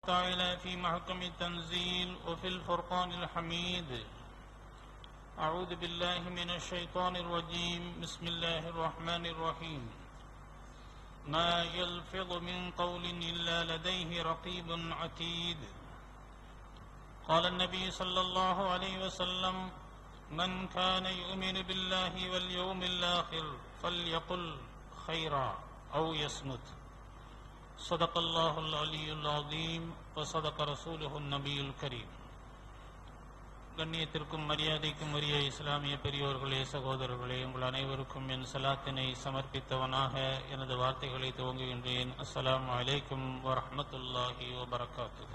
تعالى في محكم التنزيل وفي الفرقان الحميد. أعوذ بالله من الشيطان الرجيم. بسم الله الرحمن الرحيم. ما يلفظ من قول إلا لديه رقيب عتيد. قال النبي صلى الله عليه وسلم: من كان يؤمن بالله واليوم الآخر فليقل خيرا أو يصمت. صدق الله العلي العظيم وصدق رسوله النبي الكريم. கண்ணியத்திற்கும் மரியாதைக்கும் உரிய இஸ்லாமிய பெரியோர்களே, சகோதரர்களே, உங்கள் அனைவருக்கும் என் சலாத்தினை சமர்ப்பித்தவனாக எனது வார்த்தைகளை துவங்குகின்றேன். அஸ்ஸலாமு அலைக்கும் வரஹ்மத்துல்லாஹி வபரகாத்துஹு.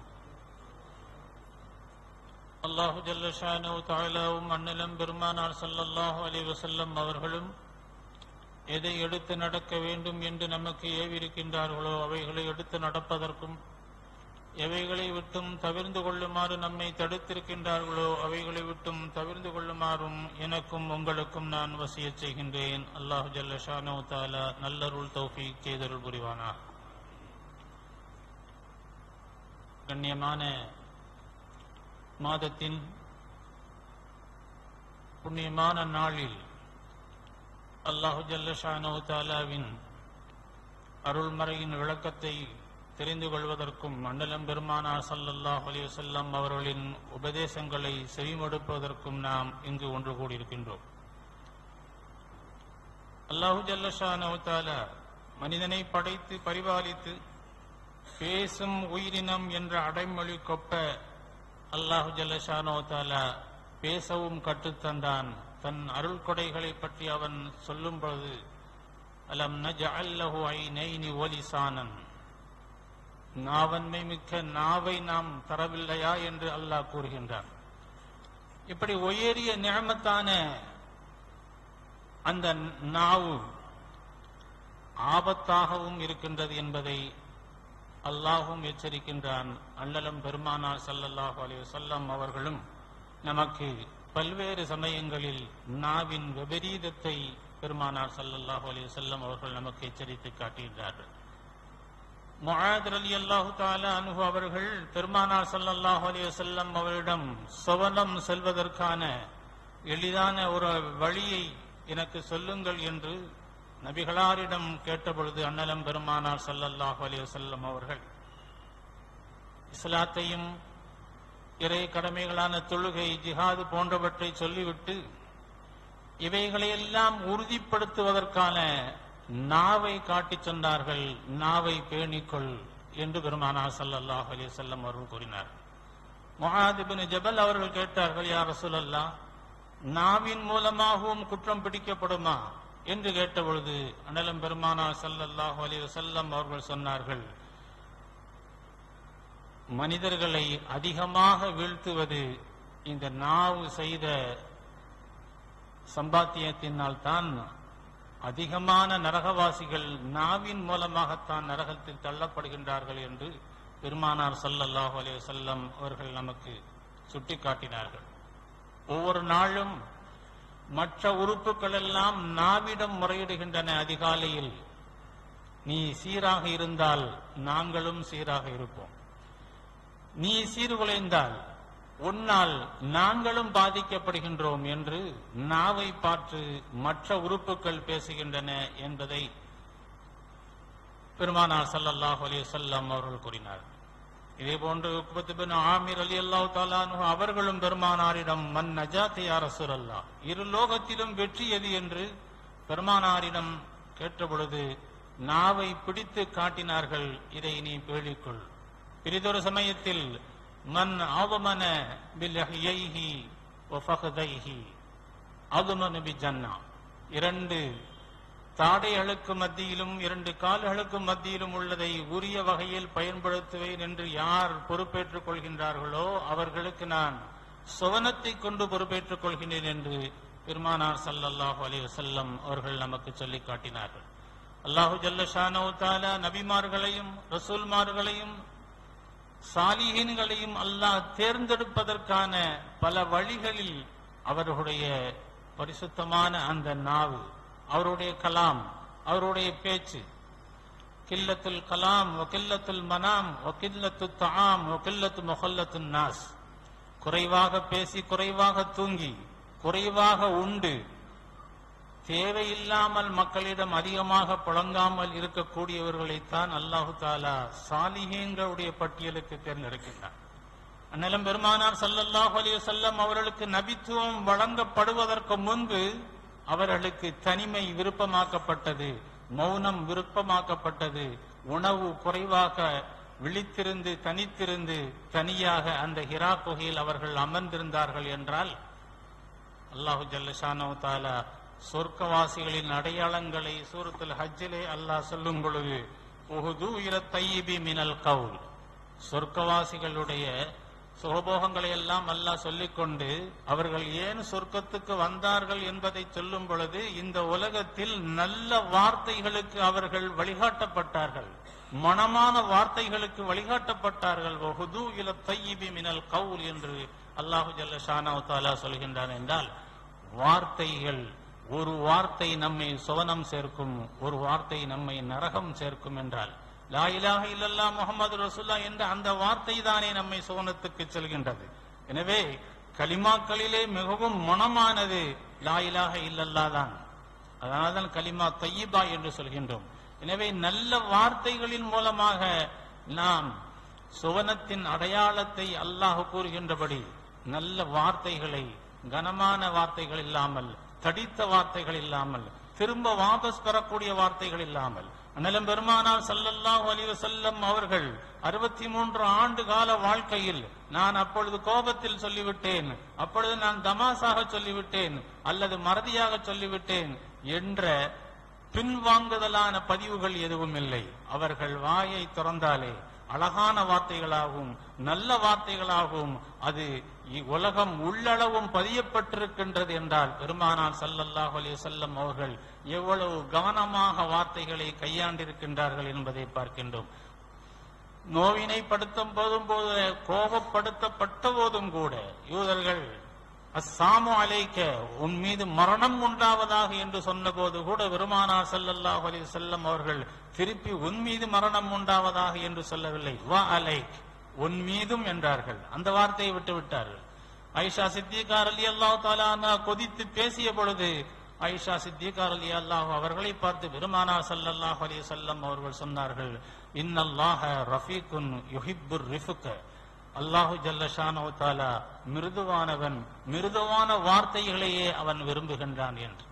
அல்லாஹு ஜல்ல ஷானஹு தஆலாவும் அன்னலம் பெருமானார் ஸல்லல்லாஹு அலைஹி வஸல்லம் அவர்களும் எதை எடுத்து நடக்க வேண்டும் என்று நமக்கு ஏவிருக்கின்றார்களோ அவைகளை எடுத்து நடப்பதற்கும், எவைகளை விட்டும் தவிர்ந்து கொள்ளுமாறு நம்மை தடுத்திருக்கின்றார்களோ அவைகளை விட்டும் தவிர்ந்து கொள்ளுமாறும் எனக்கும் உங்களுக்கும் நான் வசியச் செய்கின்றேன். அல்லாஹு ஜல்ல ஷானஹு தஆலா நல்லருள் தௌஃபீக் செய்தருள் புரிவானாக. கண்ணியமான மாதத்தின் புண்ணியமான நாளில் அல்லாஹு ஜல்ல ஷானஹு தஆலாவின் அருள்மறையின் விளக்கத்தை தெரிந்து கொள்வதற்கும், மண்டலம் பெருமானார் ஸல்லல்லாஹு அலைஹி வஸல்லம் அவர்களின் உபதேசங்களை செவிமடுப்பதற்கும் நாம் இங்கு ஒன்று கூடியிருக்கின்றோம். அல்லாஹு ஜல்ல ஷானஹு தஆலா மனிதனை படைத்து பரிபாலித்து பேசும் உயிரினம் என்ற அடைமொழி கொப்ப அல்லாஹு ஜல்ல ஷானஹு தஆலா பேசவும் கற்றுத்தந்தான். தன் அருள் கொடைகளை பற்றி அவன் சொல்லும் பொழுது, அலம் நஜஅல் லஹு ஐனைனி வ லிசானன், நாவன்மை மிக்க நாவை நாம் தரவில்லையா என்று அல்லாஹ் கூறுகின்றான். இப்படி உயரிய நிஅமத்தான அந்த நாவு ஆபத்தாகவும் இருக்கின்றது என்பதை அல்லாஹும் எச்சரிக்கின்றான். அண்ணலம் பெருமானார் ஸல்லல்லாஹு அலைஹி வஸல்லம் அவர்களும் நமக்கு பல்வேறு சமயங்களில் நாவின் விபரீதத்தை பெருமானார் ஸல்லல்லாஹு அலைஹி வஸல்லம் அவர்கள் நமக்கு எச்சரித்து காட்டுகின்றார்கள். முஆத் ரலியல்லாஹு தஆலா அன்ஹு அவர்கள் பெருமானார் ஸல்லல்லாஹு அலைஹி வஸல்லம் அவரிடம் சுவனம் செல்வதற்கான எளிதான ஒரு வழியை எனக்கு சொல்லுங்கள் என்று நபிகளாரிடம் கேட்டபொழுது அண்ணலம் பெருமானார் ஸல்லல்லாஹு அலைஹி வஸல்லம் அவர்கள் இஸ்லாத்தையும் இறை கடமைகளான தொழுகை, ஜிஹாது போன்றவற்றை சொல்லிவிட்டு இவைகளையெல்லாம் உறுதிப்படுத்துவதற்கான நாவை காட்டிச் சொன்னார்கள். நாவை பேணிக்கொள் என்று பெருமானார் ஸல்லல்லாஹு அலைஹி வஸல்லம் அவர்கள் கூறினார். முஆத் இப்னு ஜபல் அவர்கள் கேட்டார்கள், யா ரசூலல்லாஹ், நாவின் மூலமாகவும் குற்றம் பிடிக்கப்படுமா என்று கேட்டபொழுது அண்ணலம் பெருமானார் ஸல்லல்லாஹு அலைஹி வஸல்லம் அவர்கள் சொன்னார்கள், மனிதர்களை அதிகமாக வீழ்த்துவது இந்த நாவு செய்த சம்பாத்தியத்தினால் தான். அதிகமான நரகவாசிகள் நாவின் மூலமாகத்தான் நரகத்தில் தள்ளப்படுகின்றார்கள் என்று பெருமானார் ஸல்லல்லாஹு அலைஹி வஸல்லம் அவர்கள் நமக்கு சுட்டிக்காட்டினார்கள். ஒவ்வொரு நாளும் மற்ற உறுப்புகள் எல்லாம் நாவிடம் முறையிடுகின்றன. அதிகாலையில் நீ சீராக இருந்தால் நாங்களும் சீராக இருப்போம், நீ சீர்குலைந்தால் உன்னால் நாங்களும் பாதிக்கப்படுகின்றோம் என்று நாவை பார்த்து மற்ற உறுப்புகள் பேசுகின்றன என்பதை பெருமானார் ஸல்லல்லாஹு அலைஹி வஸல்லம் அவர்கள் கூறினார். இதேபோன்று உக்பத் இப்னு ஆமிர் ரலியல்லாஹு தஆலா அன்ஹு அவர்களும் பெருமானாரிடம், மன் நஜாத் யா ரசூலல்லாஹ், இரு லோகத்திலும் வெற்றி எது என்று பெருமானாரிடம் கேட்டபொழுது நாவை பிடித்து காட்டினார்கள், இதை நீ பேணிக்கொள். பிரிதொரு சமயத்தில் மன் ஆவமன பில்ஹியைஹி வ ஃபக்தைஹி அதுமன பிஜன்னா, இரண்டு தாடைகளுக்கு மத்தியிலும் இரண்டு கால்களுக்கு மத்தியிலும் உள்ளதை உரிய வகையில் பயன்படுத்துவேன் என்று யார் பொறுப்பேற்றுக் கொள்கின்றார்களோ அவர்களுக்கு நான் சுவனத்தை கொண்டு பொறுப்பேற்றுக் கொள்கின்றேன் என்று பெருமானார் ஸல்லல்லாஹு அலைஹி வஸல்லம் அவர்கள் நமக்கு சொல்லி காட்டினார்கள். அல்லாஹு ஜல்ல ஷானஹு தஆலா நபிமார்களையும் ரசூல்மார்களையும் சாலிஹீன்களையும் அல்லாஹ் தேர்ந்தெடுப்பதற்கான பல வழிகளில் அவர்களுடைய பரிசுத்தமான அந்த நாவு, அவருடைய கலாம், அவருடைய பேச்சு கில்லத்துல் கலாம் வகில்லத்துல் மனாம் வகில்லத்து தஆம் வகில்லத்து முஹல்லத்துன் நாஸ். குறைவாக பேசி, குறைவாக தூங்கி, குறைவாக உண்டு, தேவையில்லாமல் மக்களிடம் அதிகமாக புழங்காமல் இருக்கக்கூடியவர்களைத்தான் அல்லாஹு தாலா சாலிஹீன்களுடைய பட்டியலுக்கு தேர்ந்தெடுக்கின்றார். அந்நிலம் பெருமானார் ஸல்லல்லாஹு அலைஹி வஸல்லம் அவர்களுக்கு நபித்துவம் வழங்கப்படுவதற்கு முன்பு அவர்களுக்கு தனிமை விருப்பமாக்கப்பட்டது, மௌனம் விருப்பமாக்கப்பட்டது. உணவு குறைவாக விழித்திருந்து தனித்திருந்து தனியாக அந்த ஹிரா குகையில் அவர்கள் அமர்ந்திருந்தார்கள் என்றால் அல்லாஹு ஜல்ல ஷானஹு தஆலா சொர்க்கவாசிகளின் அடையாளங்களை சூரத்துல் ஹஜ்ஜிலே அல்லாஹ் சொல்லும் பொழுது உஹுது இல தையிபி மினல் கவுல், சொர்க்கவாசிகளுடைய சுகபோகங்களை எல்லாம் அல்லாஹ் சொல்லிக்கொண்டு அவர்கள் ஏன் சொர்க்கத்துக்கு வந்தார்கள் என்பதை சொல்லும் பொழுது இந்த உலகத்தில் நல்ல வார்த்தைகளுக்கு அவர்கள் வழிகாட்டப்பட்டார்கள், மனமான வார்த்தைகளுக்கு வழிகாட்டப்பட்டார்கள். வஹுது இல தையிபி மினல் கவுல் என்று அல்லாஹு ஜல்ல ஷானஹு தஆலா சொல்கின்றான். என்றால் வார்த்தைகள், ஒரு வார்த்தை நம்மை சுவனம் சேர்க்கும், ஒரு வார்த்தை நம்மை நரகம் சேர்க்கும். என்றால் லா இலாஹ இல்லல்லாஹ் முஹம்மது ரசூலுல்லாஹ் என்ற அந்த வார்த்தை தானே நம்மை சுவனத்துக்கு செல்கின்றது. எனவே கலிமாக்களிலே மிகவும் மனமானது லா இலாஹ இல்லல்லாஹ் தான். அதனால்தான் கலிமா தய்யிபா என்று சொல்கின்றோம். எனவே நல்ல வார்த்தைகளின் மூலமாக நாம் சுவனத்தின் அடையாளத்தை அல்லாஹ் கூறுகின்றபடி நல்ல வார்த்தைகளை, கனமான வார்த்தைகள் இல்லாமல், தடித்த வார்த்தைகள் இல்லாமல், திரும்ப வாபஸ் பெறக்கூடிய வார்த்தைகள் இல்லாமல், அண்ணலம் பெருமானார் ஸல்லல்லாஹு அலைஹி வஸல்லம் அவர்கள் 63 ஆண்டு கால வாழ்க்கையில் நான் அப்பொழுது கோபத்தில் சொல்லிவிட்டேன், அப்பொழுது நான் தமாசாக சொல்லிவிட்டேன், அல்லது மறதியாக சொல்லிவிட்டேன் என்ற பின்வாங்குதலான பதிவுகள் எதுவும் இல்லை. அவர்கள் வாயை திறந்தாலே அழகான வார்த்தைகளாகவும் நல்ல வார்த்தைகளாகவும் அது உலகம் உள்ளளவும் பதியப்பட்டிருக்கின்றது. என்றால் பெருமானார் ஸல்லல்லாஹு அலைஹி வஸல்லம் அவர்கள் எவ்வளவு கவனமாக வார்த்தைகளை கையாண்டிருக்கின்றார்கள் என்பதை பார்க்கின்றோம். நோவினை படுத்தும் போதும் போது, கோபப்படுத்தப்பட்ட போதும் கூட யூதர்கள் அஸ்ஸாமு அலைக்க, உன் மீது மரணம் உண்டாவதாக என்று சொன்ன போது கூட பெருமானார் ஸல்லல்லாஹு அலைஹி வஸல்லம் அவர்கள் திருப்பி உன் மீது மரணம் உண்டாவதாக என்று சொல்லவில்லை, வா அலைக், உன் மீதும் என்றார்கள். அந்த வார்த்தையை விட்டு விட்டார்கள். ஆயிஷா சித்திகா ரலியல்லாஹு தஆலா அன்ஹா கொதித்து பேசிய பொழுது ஆயிஷா சித்திகா ரலியல்லாஹு அவர்களை பார்த்து பெருமானார் ஸல்லல்லாஹு அலைஹி வஸல்லம் அவர்கள் சொன்னார்கள், இன்னல்லாஹ ரஃபீகுன் யுஹிப்புர் ரிஃப்க, அல்லாஹு ஜல்ல ஷானஹு தஆலா மிருதுவானவன், மிருதுவான வார்த்தைகளையே அவன் விரும்புகின்றான் என்று.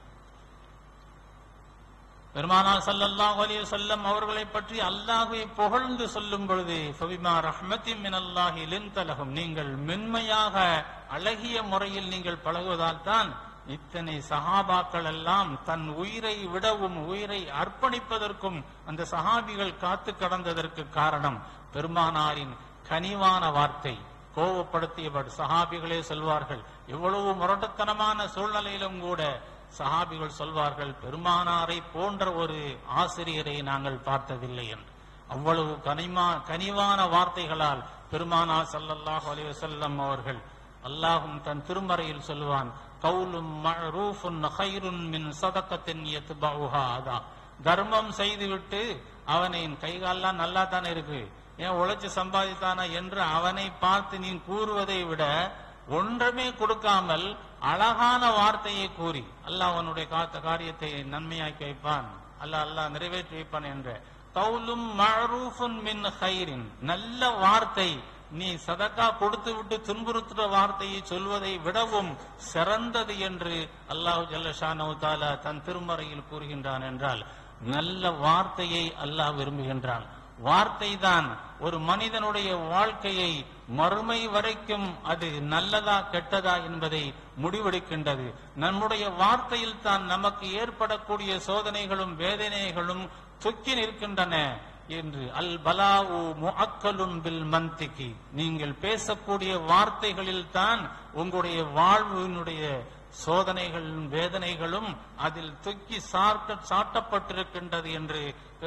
பெருமானார் ஸல்லல்லாஹு அலைஹி வஸல்லம் அவர்களை பற்றி அல்லாஹ்வை புகழ்ந்து சொல்லும் பொழுது ஃபபிமா ரஹ்மத்தின் மினல்லாஹி லின்த லஹும், நீங்கள் மென்மையாக அழகிய முறையில் நீங்கள் பழகுவதால் தான் இத்தனை சஹாபாக்கள் எல்லாம் தன் உயிரை விடவும் உயிரை அர்ப்பணிப்பதற்கும் அந்த சஹாபிகள் காத்து கடந்ததற்கு காரணம் பெருமானாரின் கனிவான வார்த்தை. கோபப்படுத்தியவர் சஹாபிகளே சொல்வார்கள், எவ்வளவு முரட்டுத்தனமான சூழ்நிலையிலும் கூட சஹாபிகள் சொல்வார்கள், பெருமானாரை போன்ற ஒரு ஆசிரியரை நாங்கள் பார்த்ததில்லை என்று. அவ்வளவு கனிவான வார்த்தைகளால் பெருமானார் ஸல்லல்லாஹு அலைஹி வஸல்லம் அவர்கள், அல்லாஹும் தன் திருமறையில் சொல்வான், கவுலும் மஅரூஃபுன் கைருன் மின் ஸதகத்தின் யத்பஉஹா அதா, தர்மம் செய்துவிட்டு அவனை கைகாலெல்லாம் நல்லா தானே இருக்கு, ஏன் உழைச்சு சம்பாதித்தானா என்று அவனை பார்த்து நீ கூறுவதை விட ஒன்றுமே கொடுக்காமல் அழகான வார்த்தையை கூறி அல்லாஹ் அவனுடைய காரியத்தை நன்மையாக்கி வைப்பான், அல்லாஹ் நிறைவேற்றி வைப்பான் என்ற கவுலும் மஅரூஃபுன் மின் கைரின், நல்ல வார்த்தை, நீ சதக்கா கொடுத்து விட்டு துன்புறுத்துற வார்த்தையை சொல்வதை விடவும் சிறந்தது என்று அல்லாஹு ஜல்ல ஷானஹு தஆலா தன் திருமறையில் கூறுகின்றான். என்றால் நல்ல வார்த்தையை அல்லாஹ் விரும்புகின்றான். வார்த்தை தான் ஒரு மனிதனுடைய வாழ்க்கையை மறுமை வரைக்கும் அது நல்லதா கெட்டதா என்பதை முடிவெடுக்கின்றது. நம்முடைய வார்த்தையில் தான் நமக்கு ஏற்படக்கூடிய சோதனைகளும் வேதனைகளும் தொக்கி நிற்கின்றன என்று. அல் பலாஉ முஅக்கலுன் பில் மன்திகி, நீங்கள் பேசக்கூடிய வார்த்தைகளில் தான் உங்களுடைய வாழ்வினுடைய சோதனைகளும் வேதனைகளும் அதில் தொக்கி சாட்டப்பட்டிருக்கின்றது என்று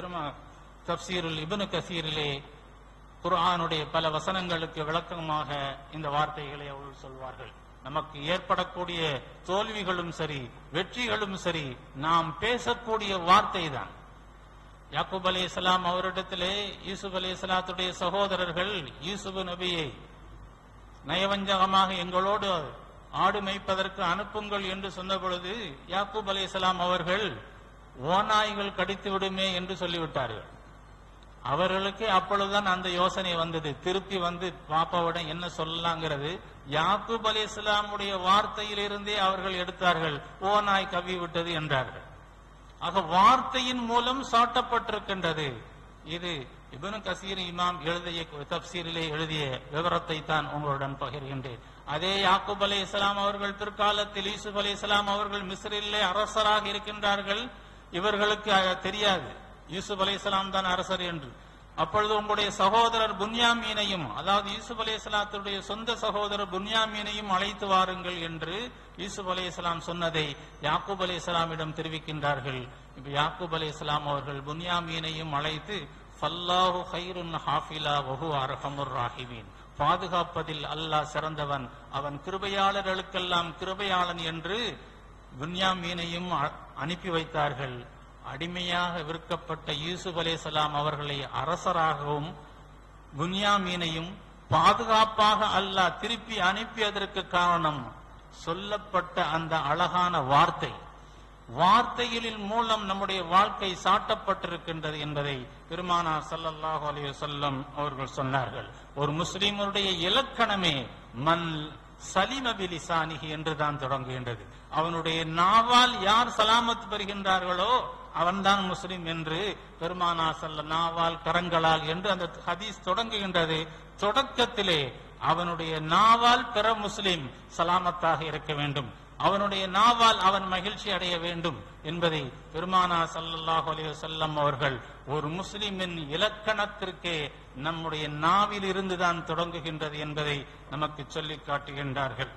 தப்சீருல் இப்னு கஸீரிலே குர்ஆனுடைய பல வசனங்களுக்கு விளக்கமாக இந்த வார்த்தைகளை அவர்கள் சொல்வார்கள். நமக்கு ஏற்படக்கூடிய தோல்விகளும் சரி வெற்றிகளும் சரி நாம் பேசக்கூடிய வார்த்தை தான். யாக்கூப் அலைஹிஸ்ஸலாம் அவரிடத்திலே யூசுப் அலைஹிஸ்ஸலாத்துடைய சகோதரர்கள் யூசுப் நபியை நயவஞ்சகமாக எங்களோடு ஆடு மேய்ப்பதற்கு அனுப்புங்கள் என்று சொன்ன பொழுது யாக்கூப் அலைஹிஸ்ஸலாம் அவர்கள் ஓநாய்கள் கடித்து விடுமே என்று சொல்லிவிட்டார்கள். அவர்களுக்கு அப்பொழுதுதான் அந்த யோசனை வந்தது. திருப்பி வந்து பாப்பாவிடம் என்ன சொல்லலாங்கிறது யாக்கூப் அலைஹிஸ்ஸலாமுடைய வார்த்தையிலிருந்தே அவர்கள் எடுத்தார்கள். ஓநாய் கவ்வி விட்டது என்றார்கள். ஆக வார்த்தையின் மூலம் சாட்டப்பட்டிருக்கின்றது. இது இப்னு கசீர் இமாம் எழுதிய தப்சீரிலே எழுதிய விவரத்தை தான் உங்களுடன் பகிர்கின்றேன். அதே யாக்கூப் அலைஹிஸ்ஸலாம் அவர்கள் பிற்காலத்தில் யூசுப் அலைஹிஸ்ஸலாம் அவர்கள் மிஸ்ரிலே அரசராக இருக்கின்றார்கள். இவர்களுக்கு தெரியாது யூசுப் அலைஹிஸ்ஸலாம் தான் அரசர் என்று. அப்பொழுது உங்களுடைய சகோதரர் புன்யாமீனையும், அதாவது யூசுப் அலைஹிஸ்ஸலாத்துடைய சொந்த சகோதரர் புன்யாமீனையும் அழைத்து வாருங்கள் என்று யூசுப் அலைஹிஸ்ஸலாம் சொன்னதை யாக்கூப் அலைஹிஸ்ஸலாமிடம் தெரிவிக்கின்றார்கள். இப்ப யாக்கூப் அலைஹிஸ்ஸலாம் அவர்கள் புன்யாமீனையும் அழைத்து ஃபல்லாஹு கைருன் ஹாஃபிலா வஹு அர்ஹமுர் ராஹிமீன், பாதுகாப்பதில் அல்லாஹ் சிறந்தவன், அவன் கிருபையாளர்களுக்கெல்லாம் கிருபையாளன் என்று புன்யாமீனையும் அனுப்பி வைத்தார்கள். அடிமையாக விற்கப்பட்ட யூசுப் அலைஹிஸ்ஸலாம் அவர்களை அரசராகவும் புன்யாமீனையும் பாதுகாப்பாக அல்லாஹ் திருப்பி அனுப்பியதற்கு காரணம் சொல்லப்பட்ட அந்த அழகான வார்த்தைகளின் மூலம் நம்முடைய வாழ்க்கை சாட்டப்பட்டிருக்கின்றது என்பதை பெருமானார் ஸல்லல்லாஹு அலைஹி வஸல்லம் அவர்கள் சொன்னார்கள். ஒரு முஸ்லிமுடைய இலக்கணமே மன் சலிம பிலிசானிஹி என்றுதான் தொடங்குகின்றது. அவனுடைய நாவால் யார் சலாமத் பெறுகின்றார்களோ அவன்தான் முஸ்லிம் என்று பெருமானார் நாவால் கரங்களால் என்று அந்த ஹதீஸ் தொடங்குகின்றது. தொடக்கத்திலே அவனுடைய நாவால் பிற முஸ்லிம் சலாமத்தாக இருக்க வேண்டும், அவனுடைய நாவால் அவன் மகிழ்ச்சி அடைய வேண்டும் என்பதை பெருமானார் ஸல்லல்லாஹு அலைஹி வஸல்லம் அவர்கள் ஒரு முஸ்லிமின் இலக்கணத்திற்கே நம்முடைய நாவில் இருந்துதான் தொடங்குகின்றது என்பதை நமக்கு சொல்லி காட்டுகின்றார்கள்.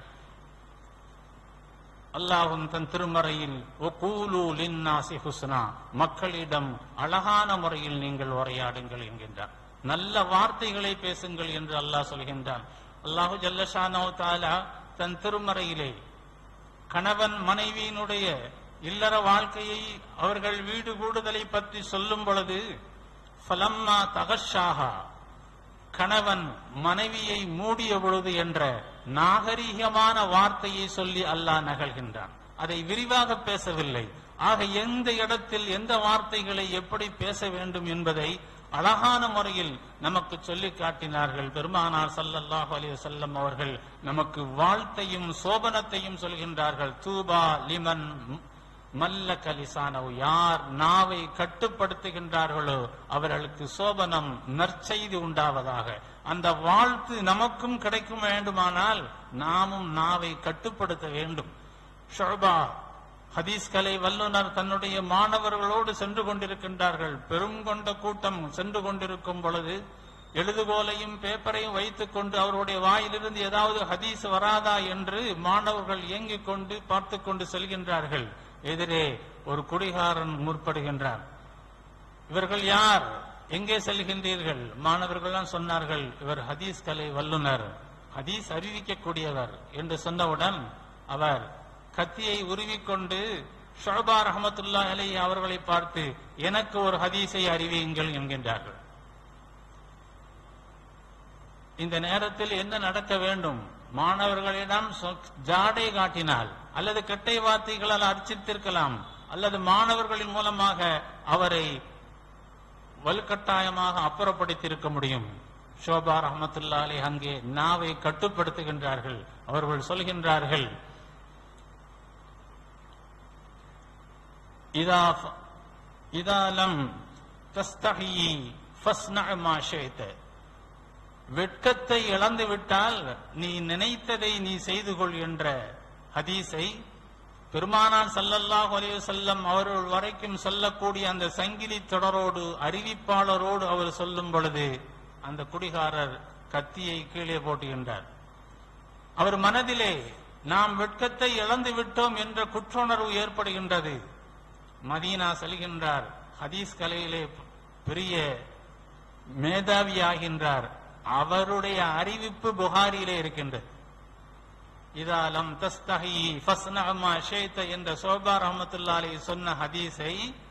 அல்லாஹ்வும் தன் திருமறையில் வகூலு லின்னாஸி ஹுஸ்னா, மக்களிடம் அழகான முறையில் நீங்கள் உரையாடுங்கள் என்கின்றார். நல்ல வார்த்தைகளை பேசுங்கள் என்று அல்லாஹ் சொல்கின்றான். அல்லாஹு ஜல்ல ஷானஹு தஆலா தன் திருமறையிலே கணவன் மனைவியினுடைய இல்லற வாழ்க்கையை, அவர்கள் வீடு கூடுதலை பற்றி சொல்லும் பொழுது ஃபலம்மா தகஷாஹா, கணவன் மனைவியை மூடிய பொழுது என்ற நாகரீகமான வார்த்தையை சொல்லி அல்லாஹ் நகழ்கின்றான். அதை விரிவாக பேசவில்லை. ஆக எந்த இடத்தில் எந்த வார்த்தைகளை எப்படி பேச வேண்டும் என்பதை அழகான முறையில் நமக்கு சொல்லி காட்டினார்கள். பெருமானார் ஸல்லல்லாஹு அலைஹி வஸல்லம் அவர்கள் நமக்கு வாழ்த்தையும் சோபனத்தையும் சொல்கின்றார்கள். தூபா லிமன் மல்லக லிசானஹு, யார் நாவை கட்டுப்படுத்துகின்றார்களோ அவர்களுக்கு சோபனம், நற்செய்தி உண்டாவதாக. அந்த வாழ்த்து நமக்கும் கிடைக்கும் வேண்டுமானால் நாமும் நாவை கட்டுப்படுத்த வேண்டும். ஷுபா ஹதீஸ் கலை வல்லுனர் தன்னுடைய மாணவர்களோடு சென்று கொண்டிருக்கின்றார்கள். பெரும் கொண்ட கூட்டம் சென்று கொண்டிருக்கும் பொழுது எழுதுகோலையும் பேப்பரையும் வைத்துக் கொண்டு அவருடைய வாயிலிருந்து ஏதாவது ஹதீஸ் வராதா என்று மாணவர்கள் இயங்கிக் கொண்டு பார்த்து கொண்டு செல்கின்றார்கள். எதிரே ஒரு குடிகாரன் முற்படுகின்றார். இவர்கள் யார், எங்கே செல்கின்றீர்கள்? மாணவர்கள் சொன்னார்கள், இவர் ஹதீஸ் கலை வல்லுனர், ஹதீஸ் அறிவிக்கக்கூடியவர் என்று சொன்னவுடன் அவர் கத்தியை உருவிக்கொண்டு ஷுபா ரஹ்மத்துல்லாஹி அலைஹி அவர்களை பார்த்து எனக்கு ஒரு ஹதீஸை அறிவியுங்கள் என்கின்றார்கள். இந்த நேரத்தில் என்ன நடக்க வேண்டும்? மாணவர்களிடம் ஜாடை காட்டினால் அல்லது கெட்டை வார்த்தைகளால் அர்ச்சித்திருக்கலாம், அல்லது மாணவர்களின் மூலமாக அவரை வலுக்கட்டாயமாக அப்புறப்படுத்தியிருக்க முடியும். ஷோபா ரஹ்மத்துல்லாஹி அலைஹி அங்கே நாவை கட்டுப்படுத்துகின்றார்கள். அவர்கள் சொல்கின்றார்கள், இதா லம் தஸ்தஹி ஃபஸ்னஅ மா ஷைத, வெட்கத்தை இழந்து விட்டால் நீ நினைத்ததை நீ செய்து கொள் என்ற ஹதீஸை பெருமானார் ஸல்லல்லாஹு அலைஹி வஸல்லம் அவர்கள் வரைக்கும் சொல்லக்கூடிய அந்த சங்கிலி தொடரோடு அறிவிப்பாளரோடு அவர் சொல்லும் பொழுது அந்த குடிகாரர் கத்தியை கீழே போட்டுகின்றார். அவர் மனதிலே நாம் வெட்கத்தை இழந்து விட்டோம் என்ற குற்றுணர்வு ஏற்படுகின்றது. மதீனா செல்கின்றார். ஹதீஸ் கலையிலே பெரிய மேதாவியாகின்றார். அவருடைய அறிவிப்பு புகாரியிலே இருக்கின்றது. இதா லம் தஸ்தஹி ஃபஸ்னஅ மா ஷைத என்ற ஷுபா ரஹ்மத்துல்லாஹி அலைஹி சொன்ன ஹதீஸை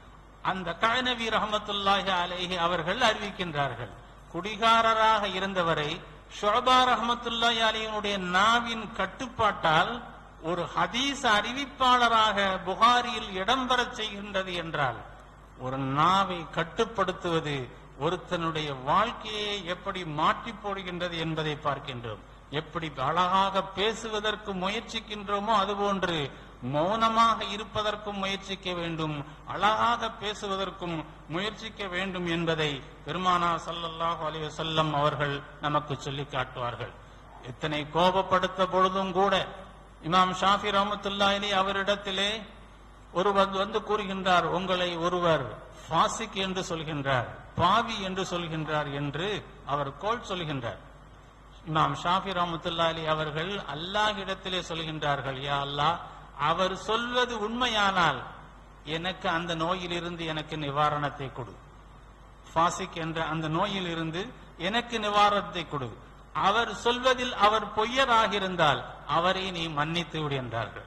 அந்த கஅனவி ரஹ்மத்துல்லாஹி அலைஹி அவர்கள் அறிவிக்கின்றார்கள். குடிகாரராக இருந்தவரை ஷுஅபா ரஹ்மத்துல்லாஹி அலைஹினுடைய நாவின் கட்டுப்பாட்டால் ஒரு ஹதீஸ் அறிவிப்பாளராக புகாரியில் இடம்பெறச் செய்கின்றது என்றால், ஒரு நாவை கட்டுப்படுத்துவது ஒருத்தனுடைய வாழ்க்கையை எப்படி மாற்றி போடுகின்றது என்பதை பார்க்கின்றோம். எப்படி அழகாக பேசுவதற்கு முயற்சிக்கின்றோமோ அதுபோன்று மௌனமாக இருப்பதற்கும் முயற்சிக்க வேண்டும், அழகாக பேசுவதற்கும் முயற்சிக்க வேண்டும் என்பதை பெருமானார் ஸல்லல்லாஹு அலைஹி வஸல்லம் அவர்கள் நமக்கு சொல்லி காட்டுவார்கள். எத்தனை கோபப்படுத்த பொழுதும் கூட இமாம் ஷாஃபி ரஹ்மத்துல்லாஹி அலைஹி அவரிடத்திலே ஒருவர் வந்து கூறுகின்றார், உங்களை ஒருவர் ஃபாசிக் என்று சொல்கின்றார், பாவி என்று சொல்கின்றார் என்று அவர் கோல் சொல்கின்றார். இமாம் ஷாஃபி ரஹ்மத்துல்லாஹி அலைஹி அவர்கள் அல்லாஹ்விடத்திலே சொல்கின்றார்கள், யா அல்லாஹ், அவர் சொல்வது உண்மையானால் எனக்கு அந்த நோயிலிருந்து எனக்கு நிவாரணத்தை கொடு, ஃபாசிக் என்ற அந்த நோயில் இருந்து எனக்கு நிவாரணத்தை கொடு. அவர் சொல்வதில் அவர் பொய்யராக இருந்தால் அவரை நீ மன்னித்து விடு என்றார்கள்.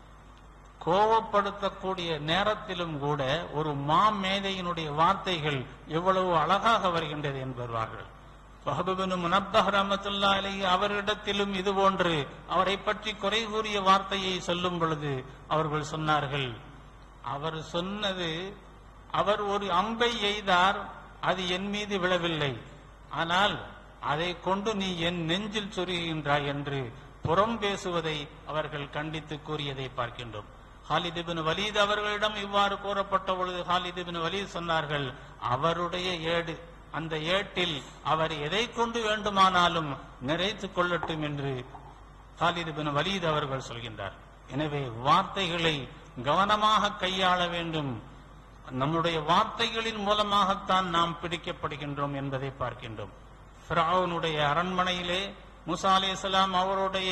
கோபப்படுத்தக்கூடிய நேரத்திலும் கூட ஒரு மாமேதையினுடைய வார்த்தைகள் எவ்வளவு அழகாக வருகின்றது என்பார்கள். வஹப் இப்னு முனப்பஹ் ரஹ்மத்துல்லாஹி அலைஹி அவரிடத்திலும் இது போன்று அவரை பற்றி குறை கூறிய வார்த்தையை சொல்லும் பொழுது அவர்கள் சொன்னார்கள், அவர் சொன்னது, அவர் ஒரு அம்பை எய்தார், அது என் மீது விழவில்லை, ஆனால் அதை கொண்டு நீ என் நெஞ்சில் சொருகின்றாய் என்று புறம் பேசுவதை அவர்கள் கண்டித்து கூறியதை பார்க்கின்றோம். ஹாலித் இப்னு வலீத் அவர்களிடம் இவ்வாறு கூறப்பட்ட பொழுது ஹாலித் இப்னு வலீத் சொன்னார்கள், அவருடைய ஏடு, அந்த ஏட்டில் அவர் எதை கொண்டு வேண்டுமானாலும் நிறைத்துக் கொள்ளட்டும் என்று ஹாலித் இப்னு வலீத் அவர்கள் சொல்கின்றார். எனவே வார்த்தைகளை கவனமாக கையாள வேண்டும். நம்முடைய வார்த்தைகளின் மூலமாகத்தான் நாம் பிடிக்கப்படுகின்றோம் என்பதை பார்க்கின்றோம். ஃபிரௌனுடைய அரண்மனையிலே மூசா அலைஹிஸ்ஸலாம் அவருடைய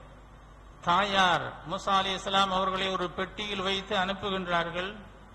தாயார் மூசா அலைஹிஸ்ஸலாம் அவர்களை ஒரு பெட்டியில் வைத்து அனுப்புகின்றார்கள்.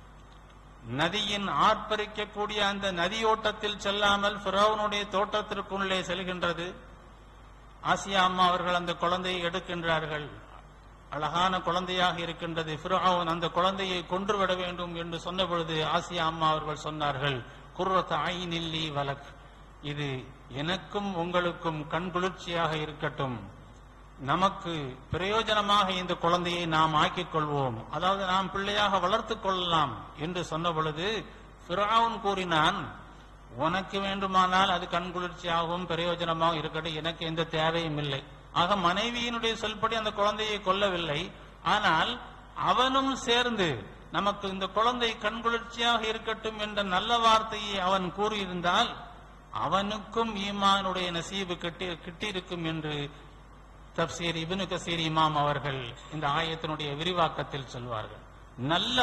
நதியின் ஆர்ப்பரிக்கக்கூடிய அந்த நதியோட்டத்தில் செல்லாமல் ஃபிரௌனுடைய தோட்டத்திற்குள்ளே செல்கின்றது. ஆசியா அம்மா அவர்கள் அந்த குழந்தையை எடுக்கின்றார்கள். அழகான குழந்தையாக இருக்கின்றது. ஃபிரௌன் அந்த குழந்தையை கொன்றுவிட வேண்டும் என்று சொன்ன பொழுது ஆசியா அம்மா அவர்கள் சொன்னார்கள், குர்ரத் ஐனில் லீ வலக், இது எனக்கும் உங்களுக்கும் கண்குளிர்ச்சியாக இருக்கட்டும், நமக்கு பிரயோஜனமாக இந்த குழந்தையை நாம் ஆக்கிக் கொள்வோம், அதாவது நாம் பிள்ளையாக வளர்த்துக் கொள்ளலாம் என்று சொன்ன பொழுது ஃபிரௌன் கூறினான், உனக்கு வேண்டுமானால் அது கண்குளிர்ச்சியாகவும் பிரயோஜனமாகவும் இருக்கட்டும், எனக்கு எந்த தேவையும் இல்லை. ஆக மனைவியினுடைய சொல்படி அந்த குழந்தையை கொல்லவில்லை. ஆனால் அவனும் சேர்ந்து நமக்கு இந்த குழந்தை கண்குளிர்ச்சியாக இருக்கட்டும் என்ற நல்ல வார்த்தையை அவன் கூறியிருந்தால் அவனுக்கும் ஈமானுடைய நசீபு கிட்டிருக்கும் என்று தப்சீர் இப்னு கசீர் இமாம் அவர்கள் இந்த ஆயத்தினுடைய விரிவாக்கத்தில் சொல்வார்கள். நல்ல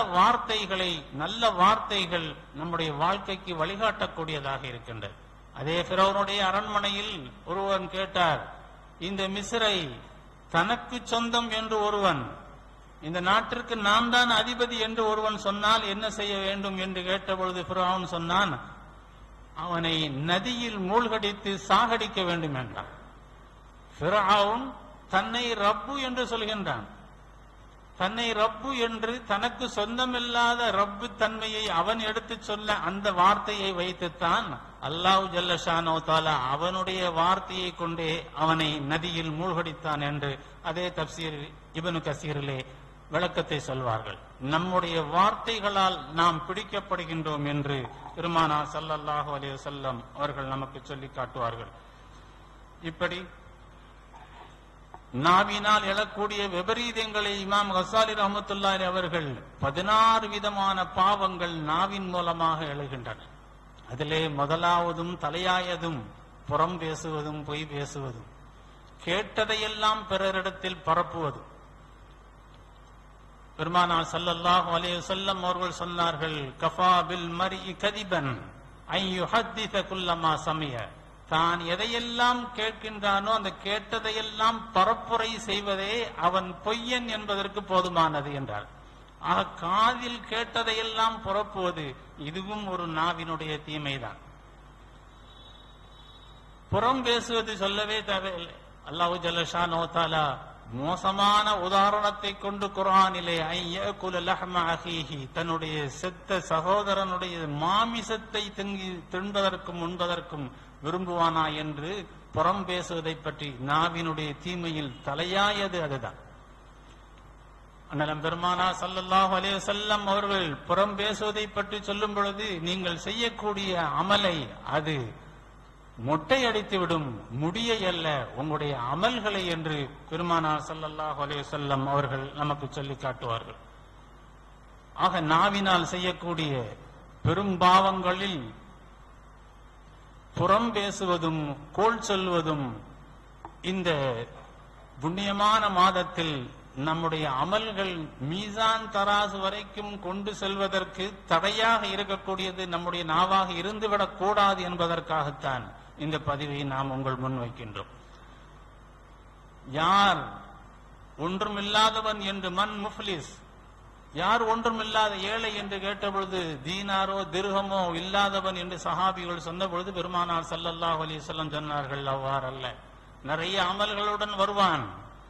வார்த்தைகள் நம்முடைய வாழ்க்கைக்கு வழிகாட்டக்கூடியதாக இருக்கின்றது. அதே ஃபிரௌனுடைய அரண்மனையில் ஒருவன் கேட்டார், இந்த மிஸ்ரை தனக்கு சொந்தம் என்று ஒருவன், இந்த நாட்டிற்கு நாம் தான் அதிபதி என்று ஒருவன் சொன்னால் என்ன செய்ய வேண்டும் என்று கேட்டபொழுது ஃபிரௌன் சொன்னான், அவனை நதியில் மூழ்கடித்து சாகடிக்க வேண்டும் என்றான். ஃபிரௌன் தன்னை ரப்பு என்று சொல்கின்றான். தன்னை ரப்பு என்று தனக்கு சொந்தமில்லாத ரப்பு தன்மையை அவன் எடுத்து சொல்ல அந்த வார்த்தையை வைத்துத்தான் அல்லாஹ் ஜல்ல ஷானஹு வ தஆலா அவனுடைய வார்த்தையை கொண்டே அவனை நதியில் மூழ்கடித்தான் என்று அதே தப்சீர் இப்னு கசீரிலே விளக்கத்தை சொல்வார்கள். நம்முடைய வார்த்தைகளால் நாம் பிடிக்கப்படுகின்றோம் என்று பெருமானார் ஸல்லல்லாஹு அலைஹி வஸல்லம் அவர்கள் நமக்கு சொல்லி காட்டுவார்கள். இப்படி நாவினால் எழக்கூடிய விபரீதங்களை இமாம் கசாலி ரஹ்மத்துல்லாஹி அவர்கள் 16 விதமான பாவங்கள் நாவின் மூலமாக எழுகின்றன. அதிலே முதலாவதும் தலையாயதும் புறம் பேசுவதும் பொய் பேசுவதும், கேட்டதையெல்லாம் பிறரிடத்தில் பரப்புவதும். பெருமானார் ஸல்லல்லாஹு அலைஹி வஸல்லம் அவர்கள் சொன்னார்கள், கஃபா பில் மர்இ கதிபன் ஐ யுஹத்திஸ குல்லமா சமிய, தான் எதையெல்லாம் கேட்கின்றானோ அந்த கேட்டதையெல்லாம் பரப்புரை செய்வதே அவன் பொய்யன் என்பதற்கு போதுமானது என்றார். ஆக காதில் கேட்டதையெல்லாம் பரப்புவது இதுவும் ஒரு நாவினுடைய தீமைதான். புறம் பேசுவது சொல்லவே தேவையில்லை. அல்லாஹ் ஜல்ல ஷானஹு வ தஆலா மோசமான உதாரணத்தை கொண்டு குர்ஆனிலே ஐயகுல லஹ்ம அஹீஹி, தன்னுடைய செத்த சகோதரனுடைய மாமிசத்தை தின்பதற்கும் உண்பதற்கும் விரும்புவானா என்று புறம் பேசுவதை பற்றி நாவினுடைய தீமையில் தலையாயது அதுதான். அண்ணலம் பெருமானா ஸல்லல்லாஹு அலைஹி வஸல்லம் அவர்கள் புறம் பேசுவதை பற்றி சொல்லும் பொழுது, நீங்கள் செய்யக்கூடிய அமலை அது மொட்டை அடித்து விடும், முடியை அல்ல உங்களுடைய அமல்களை என்று பெருமானார் ஸல்லல்லாஹு அலைஹி வஸல்லம் அவர்கள் நமக்கு சொல்லி காட்டுவார்கள். ஆக நாவினால் செய்யக்கூடிய பெரும் பாவங்களில் புறம் பேசுவதும் கோள் சொல்வதும் இந்த புண்ணியமான மாதத்தில் நம்முடைய அமல்கள் மீசான் தராசு வரைக்கும் கொண்டு செல்வதற்கு தடையாக இருக்கக்கூடியது நம்முடைய நாவாக இருந்துவிடக் கூடாது என்பதற்காகத்தான் இந்த பதிவை நாம் உங்கள் முன் வைக்கின்றோம். யார் ஒன்றுமில்லாதவன் என்று மன் முஃப்லிஸ், யார் ஒன்றுமில்லாத ஏழை என்று கேட்டபொழுது தீனாரோ திர்ஹமோ இல்லாதவன் என்று சஹாபிகள் சொன்ன பொழுது பெருமானார் ஸல்லல்லாஹு அலைஹி வஸல்லம் சொன்னார்கள், அவ்வாறல்ல, நிறைய அமல்களுடன் வருவான்,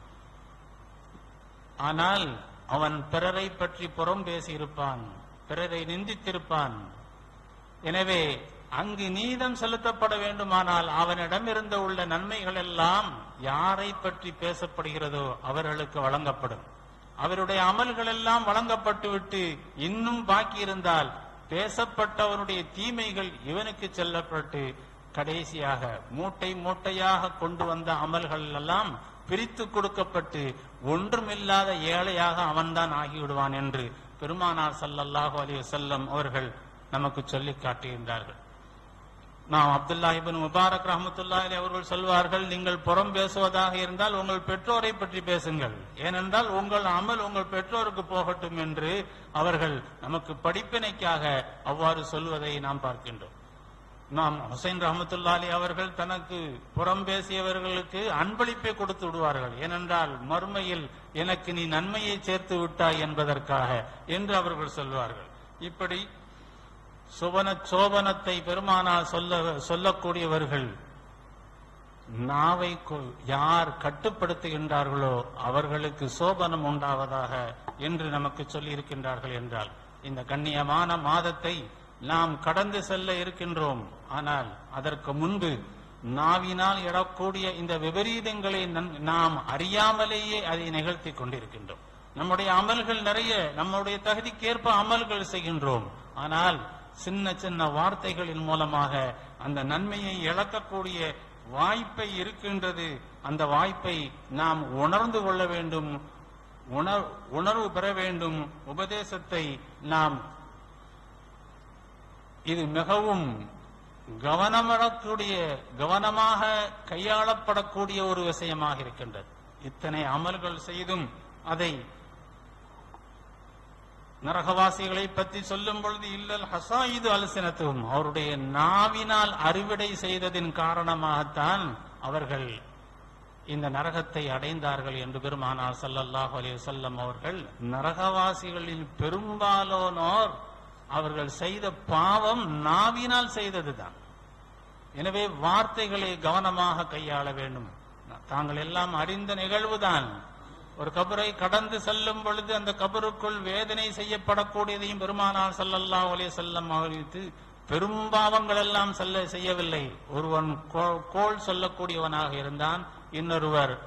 ஆனால் அவன் பிறரை பற்றி புறம் பேசியிருப்பான், பிறரை நிந்தித்திருப்பான். எனவே அங்கு நீதம் செலுத்தப்பட வேண்டுமானால் அவனிடம் இருந்த உள்ள நன்மைகள் எல்லாம் யாரை பற்றி பேசப்படுகிறதோ அவர்களுக்கு வழங்கப்படும். அவருடைய அமல்கள் எல்லாம் வழங்கப்பட்டு விட்டு இன்னும் பாக்கி இருந்தால் பேசப்பட்டவனுடைய தீமைகள் இவனுக்கு செல்லப்பட்டு கடைசியாக மூட்டை மூட்டையாக கொண்டு வந்த அமல்கள் எல்லாம் பிரித்து கொடுக்கப்பட்டு ஒன்றுமில்லாத ஏழையாக அவன்தான் ஆகிவிடுவான் என்று பெருமானார் ஸல்லல்லாஹு அலைஹி வஸல்லம் அவர்கள் நமக்கு சொல்லி காட்டுகின்றார்கள். நாம் அப்துல்லா இப்னு முபாரக் ரஹ்மத்துல்லாஹி அலைஹி அவர்கள் சொல்வார்கள், நீங்கள் புறம் பேசுவதாக இருந்தால் உங்கள் பெற்றோரை பற்றி பேசுங்கள், ஏனென்றால் உங்கள் அமல் உங்கள் பெற்றோருக்கு போகட்டும் என்று அவர்கள் நமக்கு படிப்பினைக்காக அவ்வாறு சொல்வதை நாம் பார்க்கின்றோம். நாம் ஹுசைன் ரஹ்மத்துல்லாஹி அலைஹி அவர்கள் தனக்கு புறம் பேசியவர்களுக்கு அன்பளிப்பை கொடுத்து விடுவார்கள், ஏனென்றால் மறுமையில் எனக்கு நீ நன்மையை சேர்த்து விட்டாய் என்பதற்காக என்று அவர்கள் சொல்வார்கள். இப்படி சோபனத்தை பெருமானார் சொல்லக்கூடியவர்கள் நாவை யார் கட்டுப்படுத்துகின்றார்களோ அவர்களுக்கு சோபனம் உண்டாவதாக என்று நமக்கு சொல்லி இருக்கின்றார்கள். என்றால் இந்த கண்ணியமான மாதத்தை நாம் கடந்து செல்ல இருக்கின்றோம். ஆனால் அதற்கு முன்பு நாவினால் எழக்கூடிய இந்த விபரீதங்களை நாம் அறியாமலேயே அதை நிகழ்த்தி கொண்டிருக்கின்றோம். நம்முடைய அமல்கள் நிறைய, நம்முடைய தகுதிக்கேற்ப அமல்கள் செய்கின்றோம். ஆனால் சின்ன சின்ன வார்த்தைகளின் மூலமாக அந்த நன்மையை இழக்கக்கூடிய வாய்ப்பை இருக்கின்றது. அந்த வாய்ப்பை நாம் உணர்ந்து கொள்ள வேண்டும், உணர்வு பெற வேண்டும். உபதேசத்தை நாம் இது மிகவும் கவனமாக கையாளப்படக்கூடிய ஒரு விஷயமாக இருக்கின்றது. இத்தனை அமல்கள் செய்தும் அதை நரகவாசிகளை பற்றி சொல்லும் பொழுது இல்லல் ஹசாயிது அல்சினத்தும், அவருடைய நாவினால் அறுவடை செய்ததின் காரணமாகத்தான் அவர்கள் இந்த நரகத்தை அடைந்தார்கள் என்று பெருமானார் ஸல்லல்லாஹு அலைஹி வஸல்லம் அவர்கள் நரகவாசிகளில் பெரும்பாலானோர் அவர்கள் செய்த பாவம் நாவினால் செய்ததுதான். எனவே வார்த்தைகளை கவனமாக கையாள வேண்டும். தாங்கள் எல்லாம் அறிந்த நிகழ்வுதான். ஒரு கபரை கடந்து செல்லும் பொழுது அந்த கபருக்குள் வேதனை செய்யப்படக்கூடியதையும் பெருமானார் ஸல்லல்லாஹு அலைஹி வஸல்லம் அறிவித்து பெரும்பாவங்கள் எல்லாம் செய்யவில்லை. ஒருவன் கோள் சொல்லக்கூடியவனாக இருந்தான், இன்னொருவர்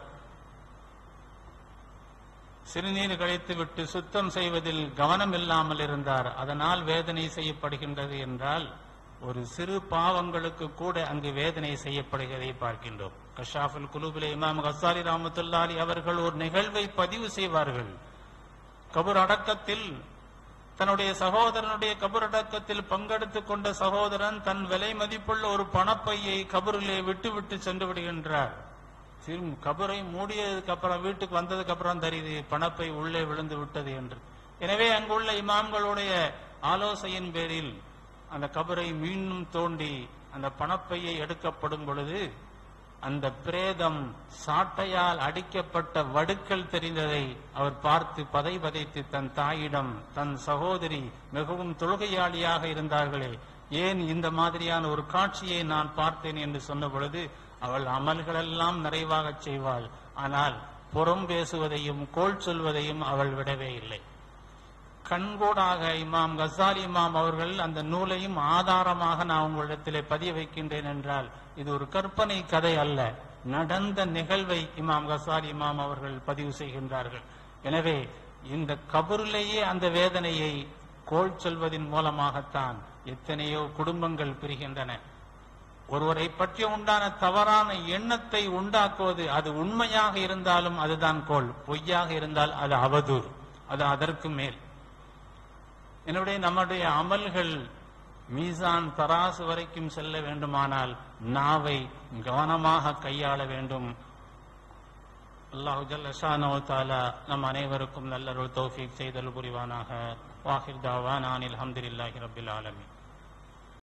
சிறுநீர் கழித்து விட்டு சுத்தம் செய்வதில் கவனம் இல்லாமல் இருந்தார், அதனால் வேதனை செய்யப்படுகின்றது என்றால் ஒரு சிறு பாவங்களுக்கு கூட அங்கு வேதனை செய்யப்படுகிறதை பார்க்கின்றோம். கஷாஃபுல் குலூபிலே இமாம் கஸ்ஸாலி ரஹ்மத்துல்லாஹி அலைஹி அவர்கள் ஒரு நிகழ்வை பதிவு செய்வார்கள். கபர் அடக்கத்தில் தன்னுடைய சகோதரனுடைய கபர் அடக்கத்தில் பங்கெடுத்துக் கொண்ட சகோதரன் தன் விலை மதிப்புள்ள ஒரு பணப்பையை கபரிலே விட்டு சென்று விடுகின்றார். கபரை மூடியதுக்கு அப்புறம் வீட்டுக்கு வந்ததுக்கு அப்புறம் தெரியுது பணப்பை உள்ளே விழுந்து விட்டது என்று. எனவே அங்குள்ள இமாம்களுடைய ஆலோசனையின் பேரில் அந்த கபரை மீண்டும் தோண்டி அந்த பணப்பையை எடுக்கப்படும் பொழுது அந்த பிரேதம் சாட்டையால் அடிக்கப்பட்ட வடுக்கள் தெரிந்ததை அவர் பார்த்து பதைத்து தன் தாயிடம், தன் சகோதரி மிகவும் தொழுகையாளியாக இருந்தார்களே, ஏன் இந்த மாதிரியான ஒரு காட்சியை நான் பார்த்தேன் என்று சொன்ன பொழுது அவள் அமல்களெல்லாம் நிறைவாக செய்வாள், ஆனால் புறம் பேசுவதையும் கோள் சொல்வதையும் அவள் விடவே இல்லை. கண்கூடாக இமாம் கசாலி இமாம் அவர்கள் அந்த நூலையும் ஆதாரமாக நான் உங்களிடத்திலே பதிய வைக்கின்றேன் என்றால் இது ஒரு கற்பனை கதை அல்ல, நடந்த நிகழ்வை இமாம் கசாலி இமாம் அவர்கள் பதிவு செய்கின்றார்கள். எனவே இந்த கபரிலேயே அந்த வேதனையை கோள் சொல்வதன் மூலமாகத்தான் எத்தனையோ குடும்பங்கள் பிரிகின்றன. ஒருவரை பற்றி உண்டான தவறான எண்ணத்தை உண்டாக்குவது, அது உண்மையாக இருந்தாலும் அதுதான் கோள், பொய்யாக இருந்தால் அது அவதூறு, அது அதற்கு மேல். எனவே நம்முடைய அமல்கள் மீசான் தராசு வரைக்கும் செல்ல வேண்டுமானால் நாவை கவனமாக கையாள வேண்டும். அல்லாஹு ஜல்ல ஷானஹு தஆலா நம் அனைவருக்கும் நல்ல ஒரு தௌஃபீக் செய்தல் புரிவானாக. வாஹிர் தாவானா அனில் ஹம்துலில்லாஹி ரப்பில் ஆலமீன்.